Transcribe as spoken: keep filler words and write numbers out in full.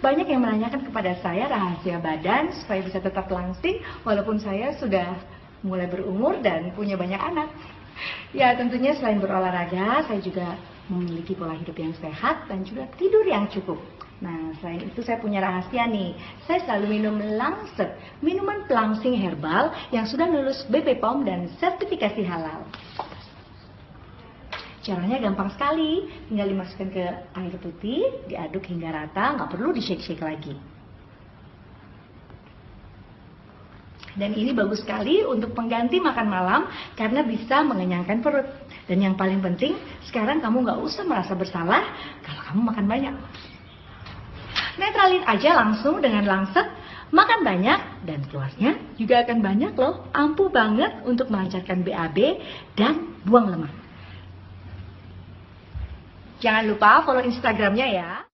banyak yang menanyakan kepada saya rahasia badan supaya bisa tetap langsing walaupun saya sudah mulai berumur dan punya banyak anak. Ya, tentunya selain berolahraga, saya juga memiliki pola hidup yang sehat dan juga tidur yang cukup. Nah, selain itu saya punya rahasia nih. Saya selalu minum Langsat, minuman pelangsing herbal yang sudah lulus B P P O M dan sertifikasi halal. Caranya gampang sekali, tinggal dimasukkan ke air putih, diaduk hingga rata, nggak perlu di-shake-shake lagi. Dan ini bagus sekali untuk pengganti makan malam karena bisa mengenyangkan perut. Dan yang paling penting, sekarang kamu nggak usah merasa bersalah kalau kamu makan banyak. Netralin aja langsung dengan Langsat, makan banyak dan keluarnya juga akan banyak loh. Ampuh banget untuk melancarkan B A B dan buang lemak. Jangan lupa follow Instagramnya ya.